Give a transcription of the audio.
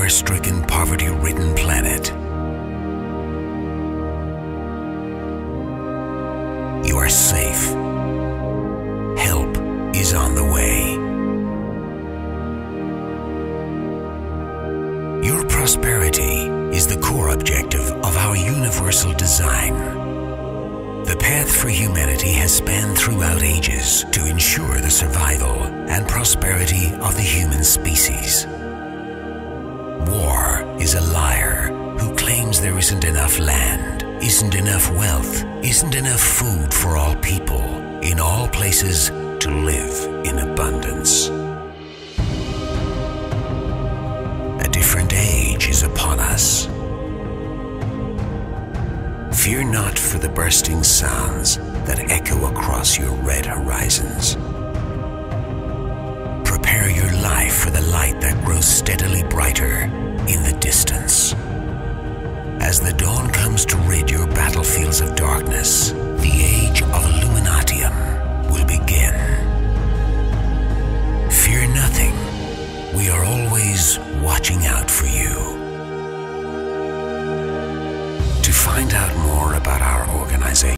war-stricken, poverty-ridden planet. You are safe. Help is on the way. Your prosperity is the core objective of our universal design. The path for humanity has spanned throughout ages to ensure the survival and prosperity of the human species. War is a liar who claims there isn't enough land, isn't enough wealth, isn't enough food for all people, in all places, to live in abundance. A different age is upon us. Fear not for the bursting sounds that echo across your red horizons. Prepare your life for the light that grows steadily brighter in the distance. As the dawn comes to rid your battlefields of darkness, the age of Illuminatium will begin. Fear nothing. We are always watching out for you. To find out more about our organization,